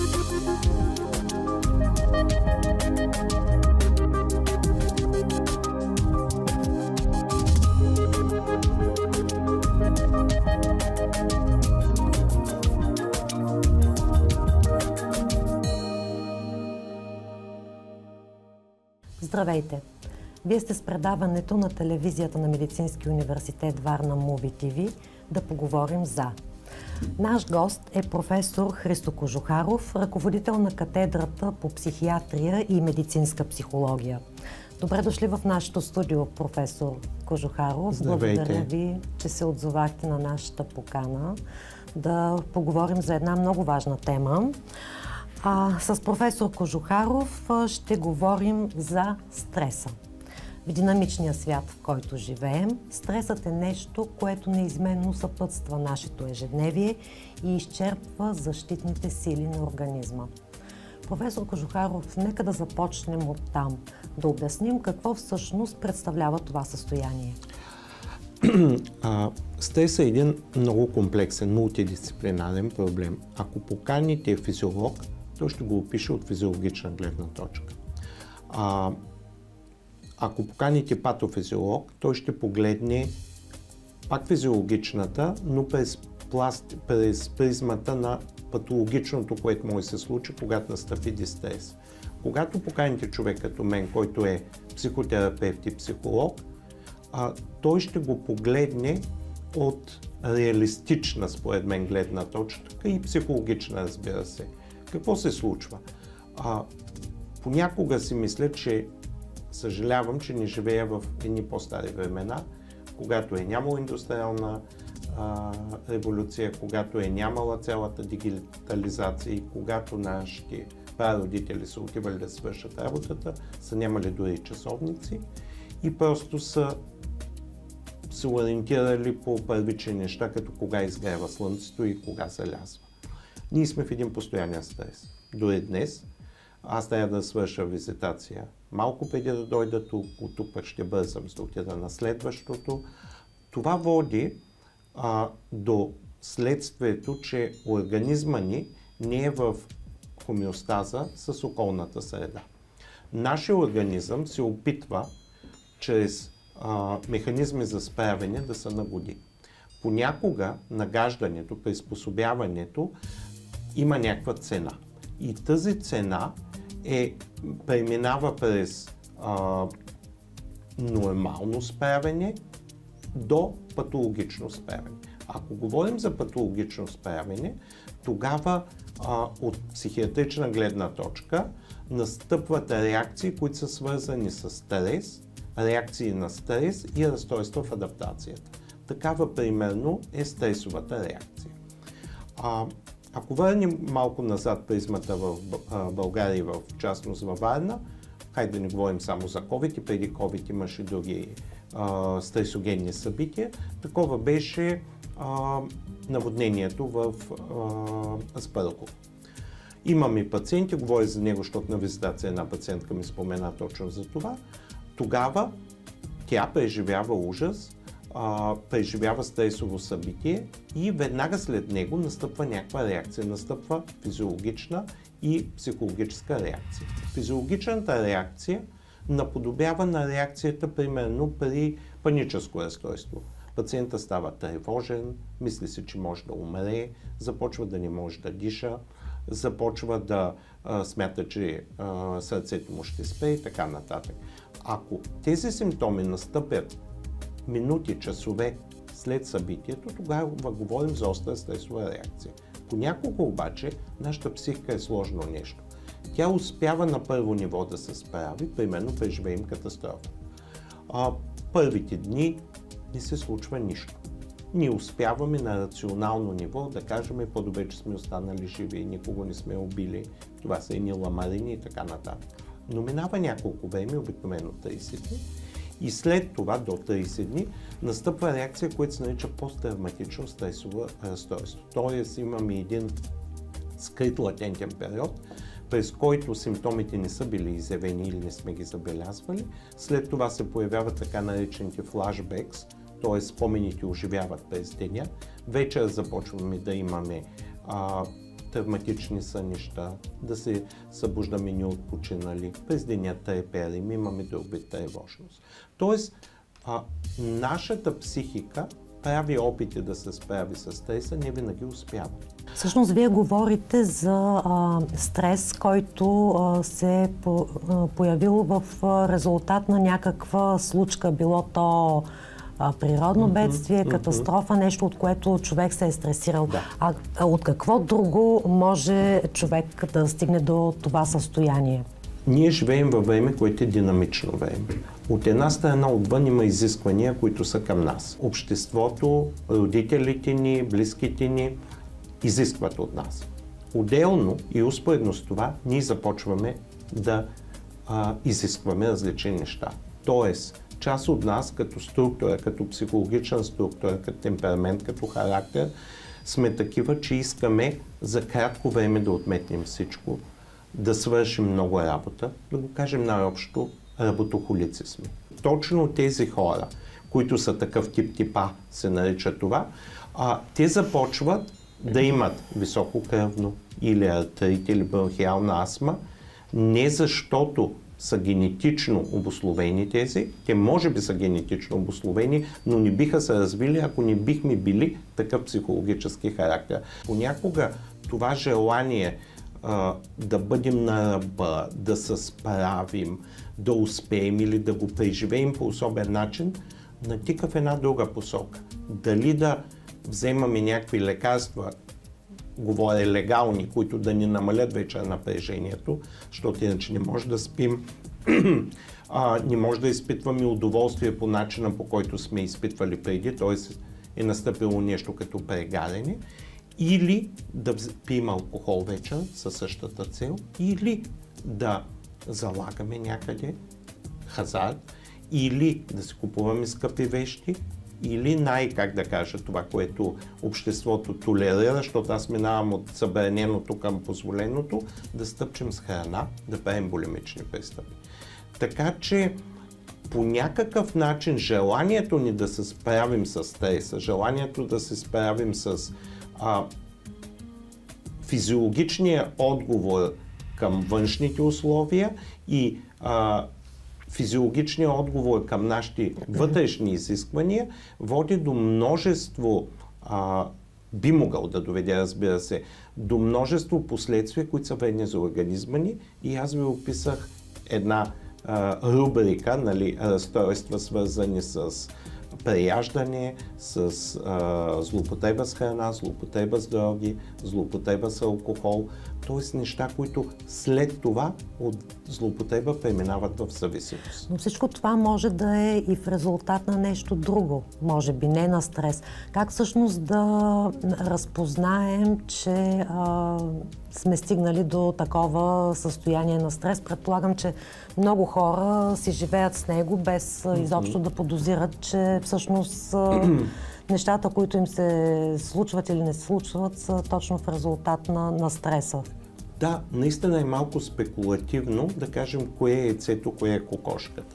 Здравейте! Вие сте с предаването на телевизията на Медицински университет Варна Муви ТВ да поговорим за. Наш гост е професор Христо Кожухаров, ръководител на катедрата по психиатрия и медицинска психология. Добре дошли в нашото студио, професор Кожухаров. Здравейте. Благодаря ви, че се отзовахте на нашата покана да поговорим за една много важна тема. С професор Кожухаров ще говорим за стреса. В динамичния свят, в който живеем, стресът е нещо, което неизменно съпътства нашето ежедневие и изчерпва защитните сили на организма. Професор Кожухаров, нека да започнем от там, да обясним какво всъщност представлява това състояние. Стресът е един много комплексен, мултидисциплинарен проблем. Ако поканите физиолог, той ще го опише от физиологична гледна точка. Ако поканите патофизиолог, той ще погледне пак физиологичната, но през призмата на патологичното, което може да се случи, когато настъпи дистрес. Когато поканите човек като мен, който е психотерапевт и психолог, той ще го погледне от реалистична, според мен, гледна точка и психологична, разбира се. Какво се случва? Понякога си мисля, че съжалявам, че не живея в едни по-стари времена, когато е нямало индустриална революция, когато е нямала цялата дигитализация и когато нашите прародители са отивали да свършат работата, са нямали дори часовници и просто са се ориентирали по първични неща, като кога изгрява слънцето и кога се лязва. Ние сме в един постоянен стрес. Дори днес аз трябва да свърша визитация малко преди да дойда тук, от тук пък ще бързам да отида на следващото. Това води до следствието, че организма ни не е в хомеостаза с околната среда. Нашия организъм се опитва чрез механизми за справяне да се нагоди. Понякога нагаждането, приспособяването има някаква цена. И тази цена преминава през нормално справяне до патологично справяне. Ако говорим за патологично справяне, тогава от психиатрична гледна точка настъпват реакции, които са свързани с стрес, реакции на стрес и разстройства в адаптацията. Такава примерно е стресовата реакция. Ако върнем малко назад призмата в България и в частност във Варна, хайде да не говорим само за COVID, и преди COVID имаше други стресогенни събития, такова беше наводнението в Аспарухово. Имаме пациенти, говоря за него, защото на визитация една пациентка ми спомена точно за това. Тогава тя преживява ужас, преживява стресово събитие и веднага след него настъпва някаква реакция. Настъпва физиологична и психологическа реакция. Физиологичната реакция наподобява на реакцията примерно при паническо разстройство. Пациента става тревожен, мисли си, че може да умре, започва да не може да диша, започва да смята, че сърцето му ще спре и така нататък. Ако тези симптоми настъпят минути, часове след събитието, тогава говорим за остра стресова реакция. Понякога обаче нашата психика е сложно нещо. Тя успява на първо ниво да се справи, примерно преживеем катастрофа. Първите дни не се случва нищо. Ние успяваме на рационално ниво да кажем по-добре, че сме останали живи и никого не сме убили. Това са едни ламарини и така нататък. Но минава няколко време, обикновено 30 дни, и след това до 30 дни настъпва реакция, която се нарича посттравматично стресово разстройство. Тоест имаме един скрит латентен период, през който симптомите не са били изявени или не сме ги забелязвали. След това се появяват така наречените флашбекс, т.е. спомените оживяват през деня. Вечер започваме да имаме травматични сънища, да се събуждаме неотпочинали, през деня треперим, имаме друг вид тревожност. Тоест, нашата психика прави опити да се справи с стреса, не винаги успява. Всъщност, вие говорите за стрес, който се е появил в резултат на някаква случка, било то природно бедствие, катастрофа, нещо, от което човек се е стресирал. Да. А от какво друго може човек да стигне до това състояние? Ние живеем във време, което е динамично време. От една страна отвън има изисквания, които са към нас. Обществото, родителите ни, близките ни изискват от нас. Отделно и успоредно с това ние започваме да изискваме различни неща. Тоест, част от нас като структура, като психологична структура, като темперамент, като характер, сме такива, че искаме за кратко време да отметнем всичко, да свършим много работа, да го кажем най-общо, работохолици сме. Точно тези хора, които са такъв тип типа, се нарича това, те започват да имат високо кръвно или артрит или бронхиална астма, не защото са генетично обусловени тези, те може би са генетично обусловени, но не биха се развили, ако не бихме били такъв психологически характер. Понякога това желание да бъдем на ръба, да се справим, да успеем или да го преживеем по особен начин, натика в една друга посока. Дали да вземаме някакви лекарства, говоря легални, които да ни намалят вече напрежението, защото иначе не може да спим, не може да изпитваме удоволствие по начина, по който сме изпитвали преди, т.е. е настъпило нещо като прегаряне, или да пием алкохол вече със същата цел, или да залагаме някъде хазарт, или да си купуваме скъпи вещи, или как да кажа, това, което обществото толерира, защото аз минавам от забраненото към позволеното, да стъпчем с храна, да правим булимични престъпи. Така че по някакъв начин желанието ни да се справим с стреса, желанието да се справим с физиологичния отговор към външните условия и физиологичният отговор към нашите вътрешни изисквания води до множество, би могъл да доведе, разбира се, до множество последствия, които са вредни за организма ни. И аз ви описах една рубрика, нали, разстройства, свързани с преяждане, с злоупотреба с храна, злоупотреба с дроги, злоупотреба с алкохол, т.е. неща, които след това от злоупотреба преминават в зависимост. Но всичко това може да е и в резултат на нещо друго, може би не на стрес. Как всъщност да разпознаем, че сме стигнали до такова състояние на стрес? Предполагам, че много хора си живеят с него без изобщо да подозират, че всъщност нещата, които им се случват или не се случват, са точно в резултат на стреса. Да, наистина е малко спекулативно да кажем кое е яйцето, кое е кокошката.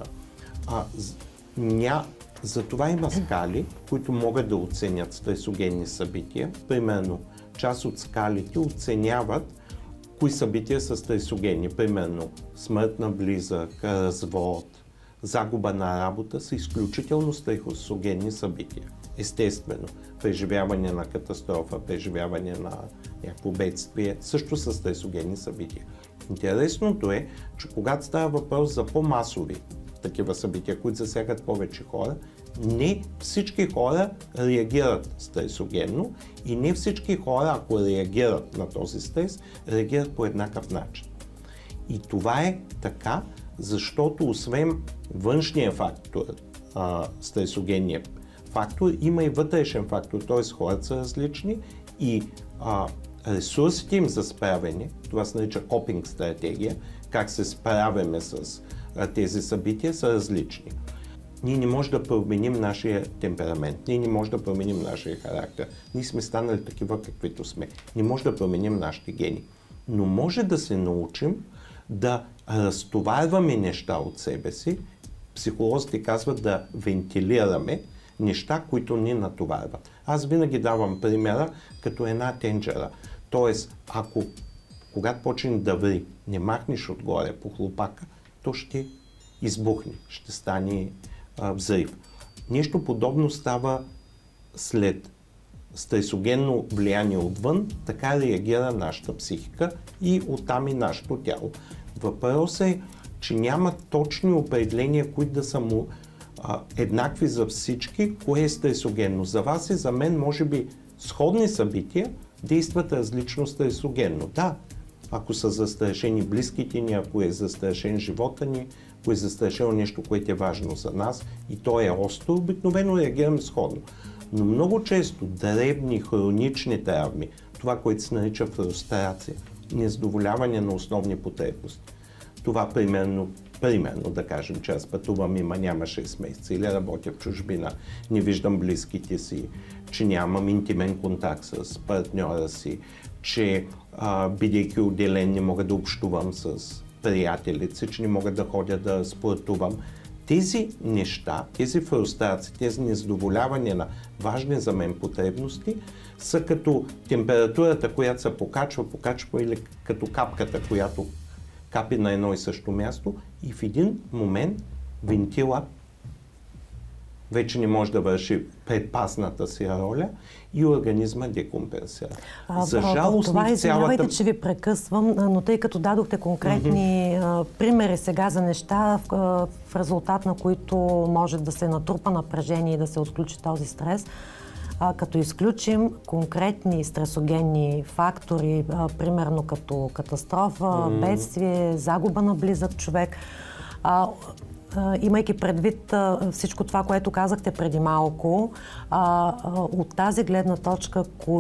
Затова има скали, които могат да оценят стресогенни събития. Примерно, част от скалите оценяват кои събития са стресогенни. Примерно, смърт на близък, развод, загуба на работа са изключително стресогенни събития. Естествено, преживяване на катастрофа, преживяване на някакво бедствие също са стресогенни събития. Интересното е, че когато става въпрос за по-масови такива събития, които засягат повече хора, не всички хора реагират стресогенно и не всички хора, ако реагират на този стрес, реагират по еднакъв начин. И това е така, защото освен външния фактор, стресогенния фактор, има и вътрешен фактор, т.е. хората са различни и ресурсите им за справяне, това се нарича копинг стратегия, как се справяме с тези събития, са различни. Ние не можем да променим нашия темперамент, ние не можем да променим нашия характер, ние сме станали такива каквито сме, не можем да променим нашите гени, но може да се научим да разтоварваме неща от себе си, психолозите казват да вентилираме неща, които ни натоварват. Аз винаги давам примера като една тенджера. Тоест, ако когато почне да ври, не махнеш отгоре по хлопака, то ще избухне, ще стане взрив. Нещо подобно става след стресогенно влияние отвън, така реагира нашата психика и оттам и нашето тяло. Въпросът е, че няма точни определения, които да са му еднакви за всички, кое е стресогенно. За вас и за мен, може би, сходни събития действат различно стресогенно. Да, ако са застрашени близките ни, ако е застрашен живота ни, ако е застрашено нещо, което е важно за нас и то е остро, обикновено реагираме сходно. Но много често дребни, хронични травми, това, което се нарича фрустрация, незадоволяване на основни потребности. Това примерно, да кажем, че аз пътувам, няма 6 месеца или работя в чужбина, не виждам близките си, че нямам интимен контакт с партньора си, че бидейки отделен не мога да общувам с приятелите си, че не мога да ходя да спортувам. Тези неща, тези фрустрации, тези незадоволявания на важни за мен потребности са като температурата, която се покачва или като капката, която капи на едно и също място и в един момент вентила вече не може да върши предпазната си роля и организма декомпенсира. За жалост, това извинявайте, че ви прекъсвам, но тъй като дадохте конкретни примери сега за неща, в резултат на които може да се натрупа напрежение и да се отключи този стрес, като изключим конкретни стресогенни фактори, примерно като катастрофа, бедствие, загуба на близък човек, имайки предвид всичко това, което казахте преди малко, от тази гледна точка,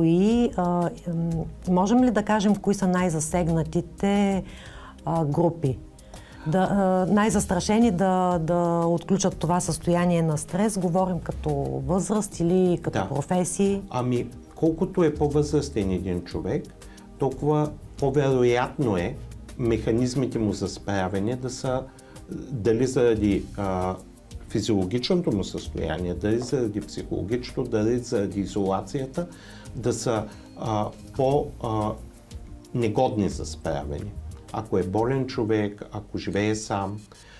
можем ли да кажем, кои са най-засегнатите групи? Най-застрашени да отключат това състояние на стрес, говорим като възраст или като професии? Колкото е по-възрастен един човек, толкова по-вероятно е механизмите му за справяне да са дали заради физиологичното му състояние, дали заради психологичното, дали заради изолацията, да са по-негодни за справяне. Ако е болен човек, ако живее сам,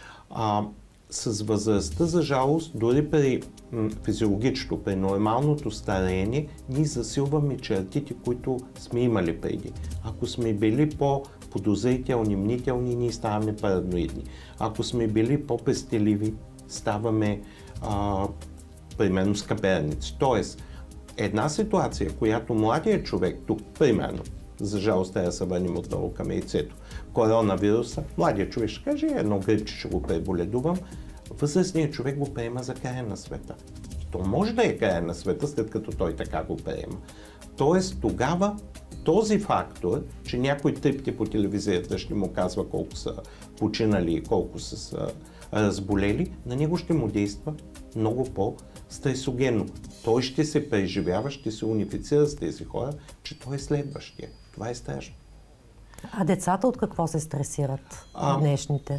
с възрастта, за жалост, дори при физиологичното, при нормалното стареене, ние засилваме чертите, които сме имали преди. Ако сме били по-подозрителни, мнителни, ние ставаме параноидни. Ако сме били по-пестеливи, ставаме примерно скъперници. Тоест, една ситуация, която младият човек, тук примерно, за жалост трябва да се върнем отново към яйцето, коронавируса, младият човек ще каже, едно грипче ще го преболедувам, възрастният човек го приема за края на света. И то може да е края на света, след като той така го приема. Тоест тогава този фактор, че някой трипти по телевизията ще му казва колко са починали и колко са разболели, на него ще му действа много по-стресогенно. Той ще се преживява, ще се унифицира с тези хора, че той е следващия. Това е страшно. А децата от какво се стресират днешните?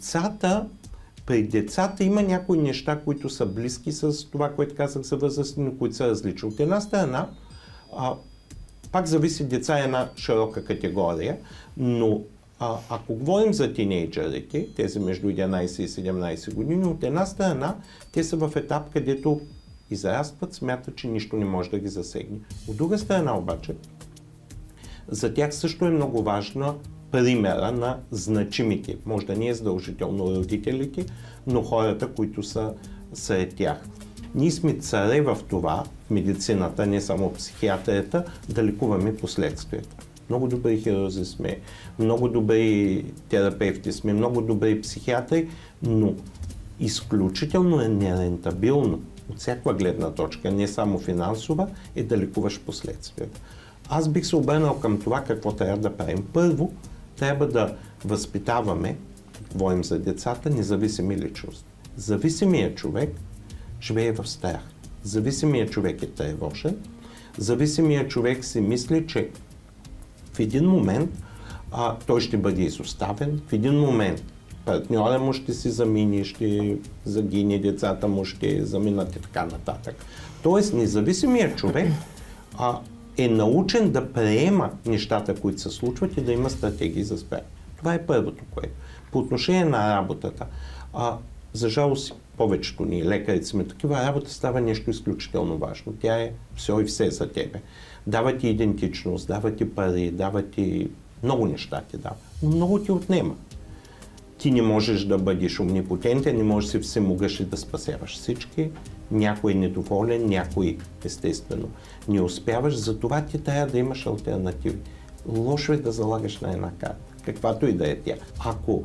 При децата има някои неща, които са близки с това, което казах за възрастни, но които са различни. От една страна, пак зависи, деца е една широка категория, но ако говорим за тинейджерите, тези между 11 и 17 години, от една страна те са в етап, където израстват, смятат, че нищо не може да ги засегне. От друга страна обаче, за тях също е много важна примера на значимите, може да не е задължително родителите, но хората, които са сред тях. Ние сме царе в това, в медицината, не само в психиатрията, да лекуваме последствията. Много добри хирурзи сме, много добри терапевти сме, много добри психиатри, но изключително е нерентабилно от всяка гледна точка, не само финансова, е да лекуваш последствията. Аз бих се обърнал към това какво трябва да правим. Първо, трябва да възпитаваме, говорим за децата, независими личности. Зависимият човек живее в страх. Зависимият човек е тревожен. Зависимият човек си мисли, че в един момент той ще бъде изоставен, в един момент партньора му ще си замине, ще загине, децата му ще заминат и така нататък. Тоест, независимият човек е научен да приема нещата, които се случват и да има стратегии за справяне. Това е първото, което. По отношение на работата, за жалост повечето ни лекарите сме такива, работа става нещо изключително важно. Тя е все и все за тебе. Дава ти идентичност, дава ти пари, дава ти много неща ти дава. Но много ти отнема. Ти не можеш да бъдеш омнипотентен, не можеш си всемогъщ да спасяваш всички. Някой е недоволен, някой естествено не успяваш, затова ти трябва да имаш алтернативи. Лошо е да залагаш на една карта, каквато и да е тя. Ако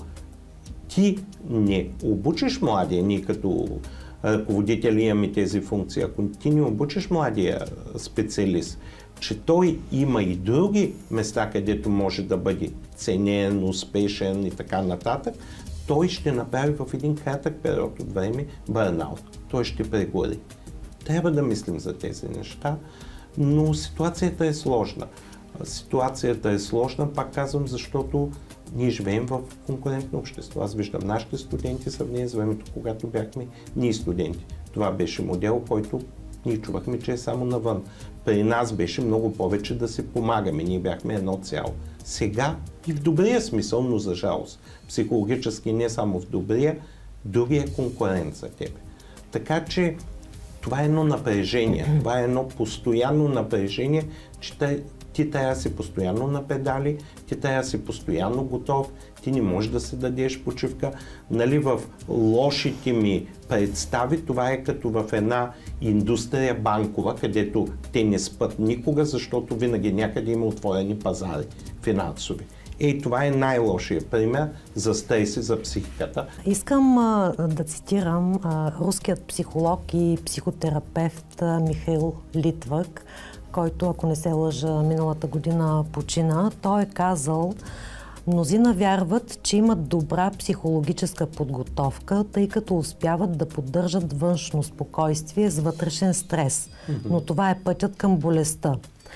ти не обучиш младия, ние като ръководители имаме тези функции, ако ти не обучиш младия специалист, че той има и други места, където може да бъде ценен, успешен и така нататък, той ще направи в един кратък период от време бърнаут. Той ще прегори. Трябва да мислим за тези неща, но ситуацията е сложна. Ситуацията е сложна, пак казвам, защото ние живеем в конкурентно общество. Аз виждам нашите студенти сравнение с времето, когато бяхме ние студенти. Това беше модел, който ние чувахме, че е само навън. При нас беше много повече да се помагаме. Ние бяхме едно цяло. Сега и в добрия смисъл, но за жалост. Психологически не само в добрия, другия е конкурент за тебе. Така че това е едно напрежение. Това е едно постоянно напрежение, че ти трябва да си постоянно на педали, ти трябва да си постоянно готов, ти не можеш да си дадеш почивка. Нали, в лошите ми представи това е като в една индустрия банкова, където те не спят никога, защото винаги някъде има отворени пазари финансови. Това е най-лошия пример за стреси за психиката. Искам да цитирам руският психолог и психотерапевт Михаил Литвак, който, ако не се лъжа, миналата година почина. Той е казал: мнозина вярват, че имат добра психологическа подготовка, тъй като успяват да поддържат външно спокойствие с вътрешен стрес. Но това е пътят към болестта.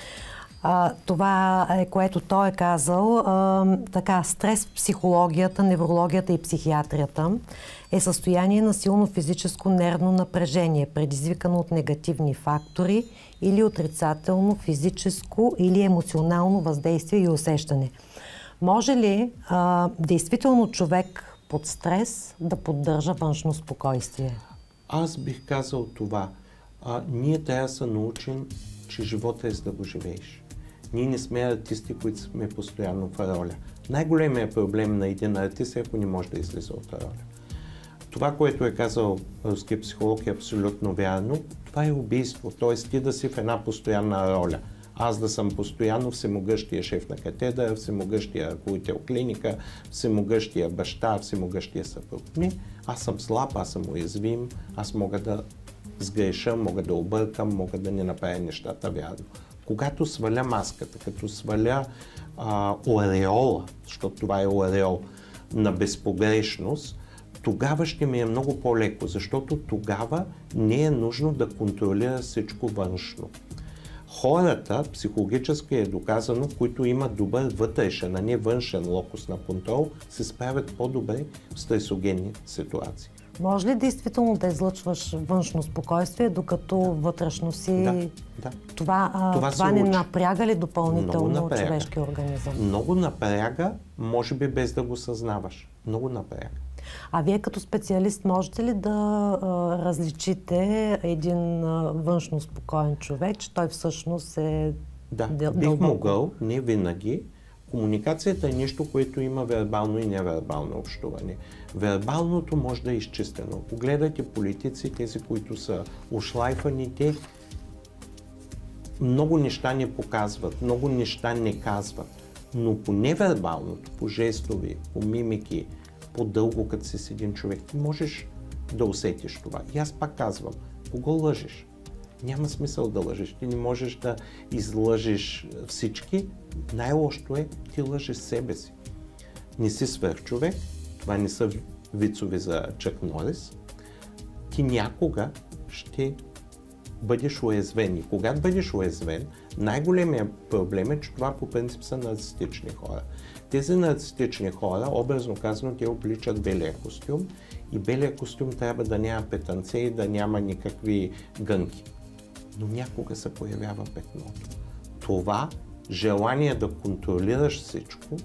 Това е, което той е казал. Стрес в психологията, неврологията и психиатрията е състояние на силно физическо нервно напрежение, предизвикано от негативни фактори или отрицателно физическо или емоционално въздействие и усещане. Може ли действително човек под стрес да поддържа външно спокойствие? Аз бих казал това. Ние трябва да се научим, че живота е за да го живееш. Ние не сме артисти, които сме постоянно в роля. Най-големият проблем на един артист е, ако не може да излиза от роля. Това, което е казал руският психолог, е абсолютно вярно. Това е убийство, т.е. ти да си в една постоянна роля. Аз да съм постоянно всемогъщия шеф на катедра, всемогъщия ръководител клиника, всемогъщия баща, всемогъщия съпруг. Не, аз съм слаб, аз съм уязвим, аз мога да сгреша, мога да объркам, мога да не направя нещата вярно. Когато сваля маската, като сваля ореола, защото това е ореол на безпогрешност, тогава ще ми е много по-леко, защото тогава не е нужно да контролира всичко външно. Хората, психологически е доказано, които имат добър вътрешен, а не външен локус на контрол, се справят по-добре в стресогенни ситуации. Може ли действително да излъчваш външно спокойствие, докато вътрешно си... Да. Това не напряга ли допълнително човешкия организъм? Много напряга, може би без да го съзнаваш. Много напряга. А вие като специалист можете ли да различите един външно спокоен човек, че той всъщност е... Да, бих могъл, не винаги. Комуникацията е нещо, което има вербално и невербално общуване. Вербалното може да е изчистено. Погледайте политици, тези, които са ушлайфани, те много неща не показват, много неща не казват. Но по невербалното, по жестови, по мимики, по-дълго, като си с един човек, ти можеш да усетиш това. И аз пак казвам, кого лъжеш? Няма смисъл да лъжеш. Ти не можеш да излъжеш всички. Най-лошото е, ти лъжеш себе си. Не си свръхчовек, това не са вицови за Чак Норис. Ти някога ще бъдеш уязвен. И когато бъдеш уязвен, най-големият проблем е, че това по принцип са нарцистични хора. Тези нарцистични хора, образно казано, те обличат белия костюм и белия костюм трябва да няма петънце и да няма никакви гънки. Но някога се появява петното. това желание да контролираш всичко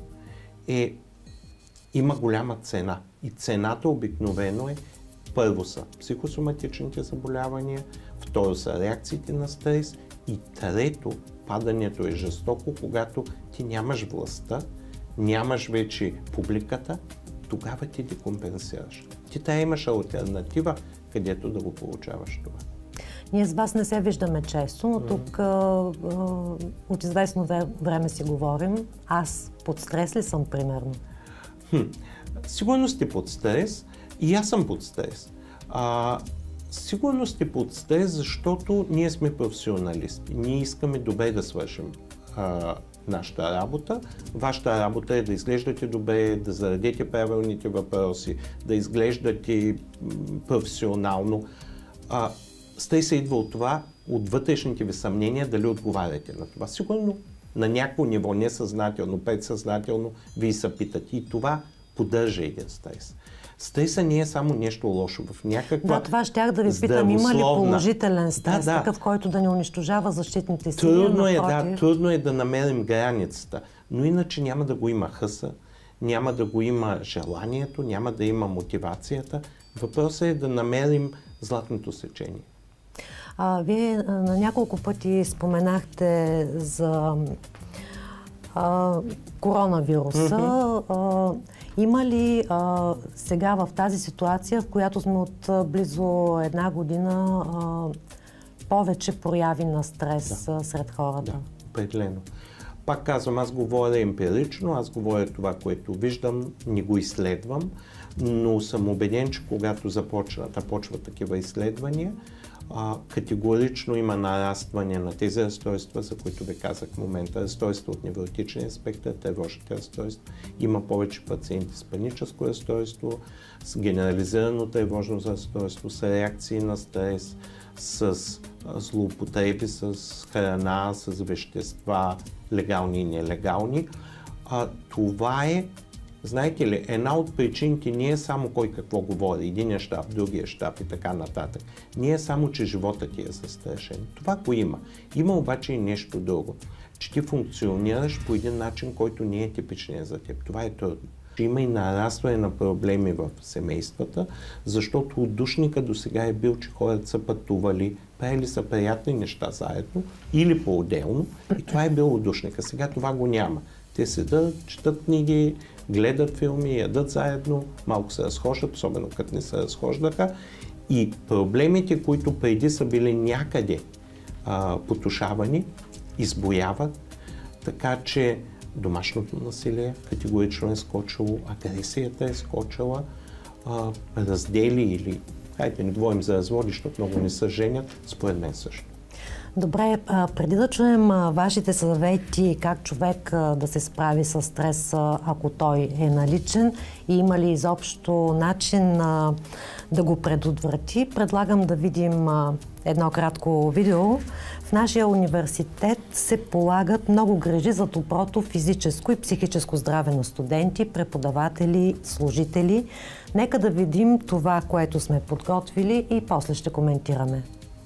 има голяма цена. И цената обикновено първо са психосоматичните заболявания, второ са реакциите на стрес и трето, падането е жестоко, когато ти нямаш властта, нямаш вече публиката, тогава ти декомпенсираш. Ти трябва имаш алтернатива, където да го получаваш това. Ние с вас не се виждаме често, но тук от известно време си говорим. Аз под стрес ли съм, примерно? Сигурно сте под стрес и аз съм под стрес. Сигурно сте под стрес, защото ние сме професионалисти. Ние искаме добре да свършим нашата работа. Вашата работа е да изглеждате добре, да зададете правилните въпроси, да изглеждате професионално. Стресът идва от това, от вътрешните ви съмнения, дали отговаряте на това. Сигурно на някакво ниво, несъзнателно, предсъзнателно, вие се питате. И това поддържа един стрес. Стресът не е само нещо лошо в някаква. Да, това щях да ви питам, има ли положителен стрес, такъв, който да не унищожава защитните сили? Трудно е да намерим границата, но иначе няма да го има хъса, няма да го има желанието, няма да има мотивацията. Въпросът е да намерим златното сечение. Вие на няколко пъти споменахте за коронавируса. Има ли сега в тази ситуация, в която сме от близо една година, повече прояви на стрес сред хората? Да, определено. Пак казвам, аз говоря емпирично, аз говоря това, което виждам, не го изследвам, но съм убеден, че когато започват такива изследвания, категорично има нарастване на тези разстройства, за които ви казах в момента. Разстройства от невротичния спектър, тревожните разстройства. Има повече пациенти с паническо разстройство, с генерализирано тревожно разстройство, с реакции на стрес, с злоупотреби с храна, с вещества, легални и нелегални. Това е, знаете ли, една от причините не е само кой какво говори, единия щаб, другия щаб и така нататък. Не е само, че живота ти е застрашен. Това го има. Има обаче и нещо друго, че ти функционираш по един начин, който не е типичен за теб. Това е трудно. Има и нарастване на проблеми в семействата, защото отдушника до сега е бил, че хората са пътували, правили са приятни неща заедно или по-отделно и това е бил отдушника. Сега това го няма. Те седат, четат книги, гледат филми, ядат заедно, малко се разхождат, особено като не се разхождаха. И проблемите, които преди са били някъде потушавани, избояват, така че домашното насилие категорично е скочило, агресията е скочила, раздели или, хайде не говорим за разводи, защото много не се женят, според мен също. Добре, преди да чуем вашите съвети как човек да се справи с стрес, ако той е наличен и има ли изобщо начин да го предотврати, предлагам да видим едно кратко видео. В нашия университет се полагат много грижи за доброто физическо и психическо здраве на студенти, преподаватели, служители. Нека да видим това, което сме подготвили и после ще коментираме.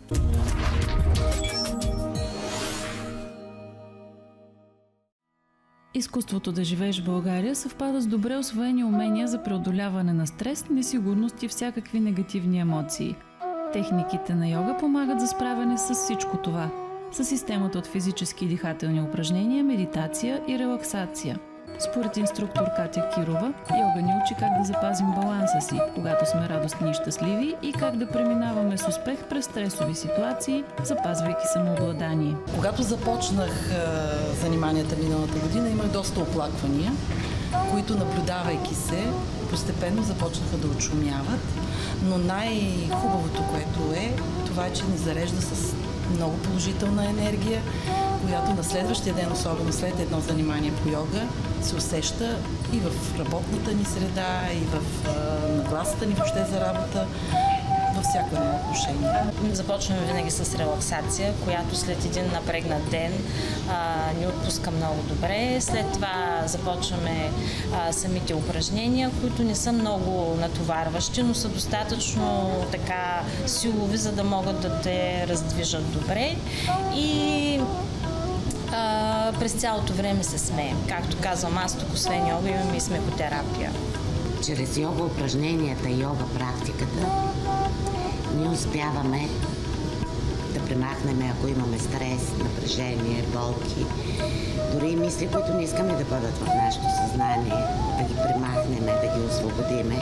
Изкуството да живееш в България съвпада с добре усвоени умения за преодоляване на стрес, несигурност и всякакви негативни емоции. Техниките на йога помагат за справяне с всичко това, с системата от физически и дихателни упражнения, медитация и релаксация. Според инструктор Катя Кирова, йога ни учи как да запазим баланса си, когато сме радостни и щастливи, и как да преминаваме с успех през стресови ситуации, запазвайки самообладание. Когато започнах заниманията миналата година, имах доста оплаквания, които, наблюдавайки се, постепенно започнаха да отшумяват. Но най-хубавото, което е, това е, че ни зарежда с много положителна енергия, която на следващия ден, особено след едно занимание по йога, се усеща и в работната ни среда, и в нагласата ни въобще за работа, във всяко едно отношение. Започваме винаги с релаксация, която след един напрегнат ден ни отпуска много добре. След това започваме самите упражнения, които не са много натоварващи, но са достатъчно така силови, за да могат да те раздвижат добре. И През цялото време се смеем. Както казвам аз, тук освен йога имаме и смехотерапия. Чрез йога упражненията и йога практиката ние успяваме да премахнем, ако имаме стрес, напрежение, болки, дори и мисли, които не искаме да бъдат в нашето съзнание, да ги премахнем, да ги освободиме.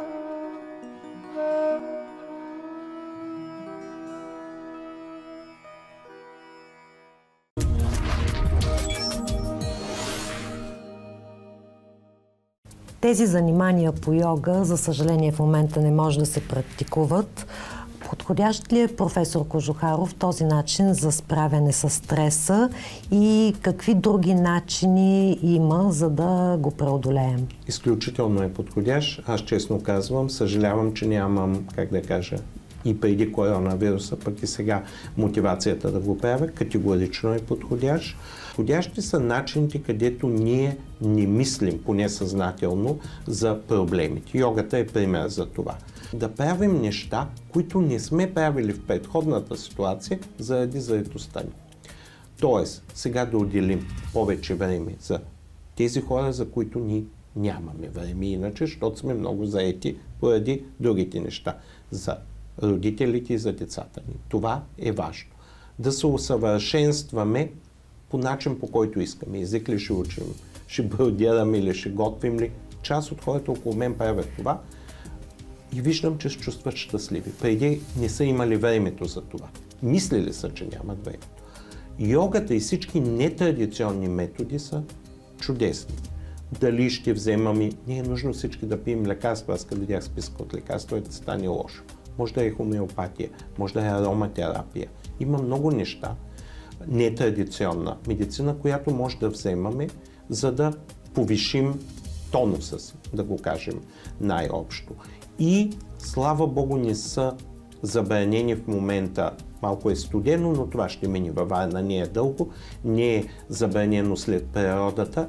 Тези занимания по йога, за съжаление, в момента не може да се практикуват. Подходящ ли е, професор Кожухаров, този начин за справяне с стреса и какви други начини има, за да го преодолеем? Изключително е подходящ. Аз честно казвам, съжалявам, че нямам, как да кажа, и преди коронавируса, пък и сега мотивацията да го правя. Категорично е подходящ. Подходящи са начините, където ние не мислим, поне съзнателно, за проблемите. Йогата е пример за това. Да правим неща, които не сме правили в предходната ситуация заради заетостта ни. Тоест, сега да отделим повече време за тези хора, за които ни нямаме време иначе, защото сме много заети поради другите неща. За родителите и за децата ни. Това е важно. Да се усъвършенстваме по начин, по който искаме. Език ли ще учим, ще бродираме или ще готвим ли. Част от хората около мен правят това и виждам, че се чувстват щастливи. Преди не са имали времето за това. Мислили са, че нямат времето. Йогата и всички нетрадиционни методи са чудесни. Дали ще вземаме, не е нужно всички да пием лекарства, аз като видях списка от лекарства, да стане лошо. Може да е хомеопатия, може да е ароматерапия. Има много неща, нетрадиционна медицина, която може да вземаме, за да повишим тонуса си, да го кажем най-общо. И, слава Богу, не са забранени в момента. Малко е студено, но това ще мине във Варна, не е дълго, не е забранено след природата.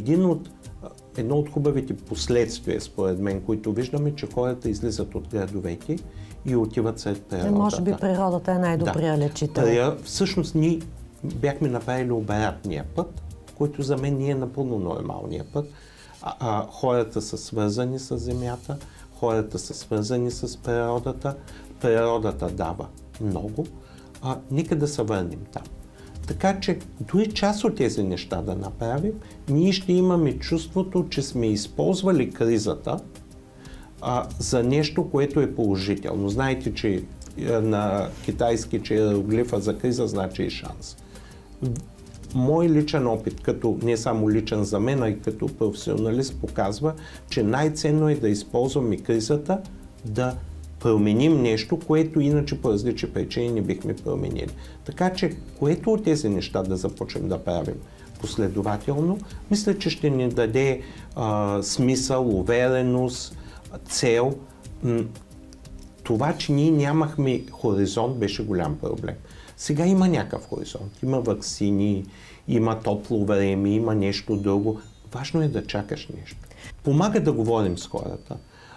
Едно от хубавите последствия, според мен, които виждаме, че хората излизат от градовете и отиват след природата. Може би природата е най-добрия лечител. Всъщност ние бяхме направили обратния път, който за мен не е напълно нормалния път. Хората са свързани с земята, хората са свързани с природата, природата дава много, нека да се върнем там. Така че дори част от тези неща да направим, ние ще имаме чувството, че сме използвали кризата за нещо, което е положително. Знаете, че на китайски, че иероглифа за криза значи и шанс. Мой личен опит, като не само личен за мен, а и като професионалист, показва, че най-ценно е да използваме кризата да променим нещо, което иначе по различни причини не бихме променили. Така че, което от тези неща да започнем да правим последователно, мисля, че ще ни даде смисъл, увереност, цел. Това, че ние нямахме хоризонт, беше голям проблем. Сега има някакъв хоризонт. Има ваксини, има топло време, има нещо друго. Важно е да чакаш нещо. Помага да говорим с хората.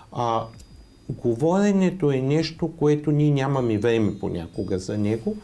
Говоренето е нещо, което ние нямаме време понякога за него.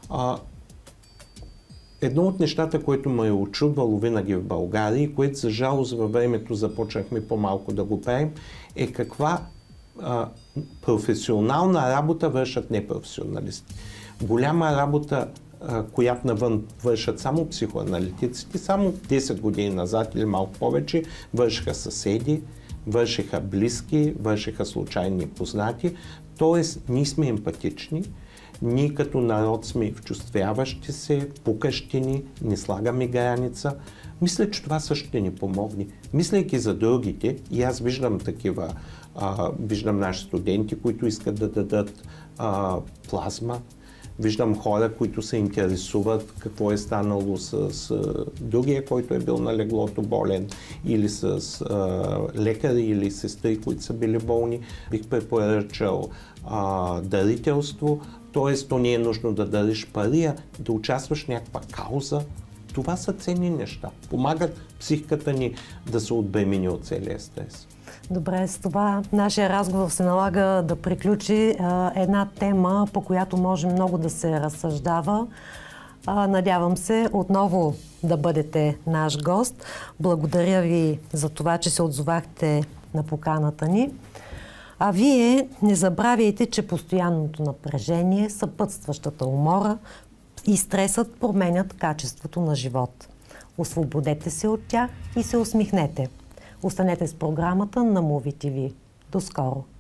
Едно от нещата, което ме е очудвало винаги в България и което за жалост във времето започнахме по-малко да го правим, е каква професионална работа вършат непрофесионалисти. Голяма работа, която навън вършат само психоаналитиците, само 10 години назад или малко повече, вършиха съседи, вършиха близки, вършиха случайни познати. Тоест, ние сме емпатични, ние като народ сме вчувствяващи се, пукащи ни, не слагаме граница. Мисля, че това също ще ни помогне. Мислейки за другите, и аз виждам такива, виждам наши студенти, които искат да дадат плазма, виждам хора, които се интересуват какво е станало с другия, който е бил на леглото болен, или с лекари или сестри, които са били болни. Бих препоръчал дарителство, т.е. то не е нужно да дариш пари, а да участваш в някаква кауза. Това са ценни неща. Помагат психиката ни да се отбремени от целия стрес. Добре, с това нашия разговор се налага да приключи една тема, по която може много да се разсъждава. Надявам се отново да бъдете наш гост. Благодаря ви за това, че се отзовахте на поканата ни. А вие не забравяйте, че постоянното напрежение, съпътстващата умора и стресът променят качеството на живот. Освободете се от тях и се усмихнете. Останете с програмата на Movie TV. До скоро!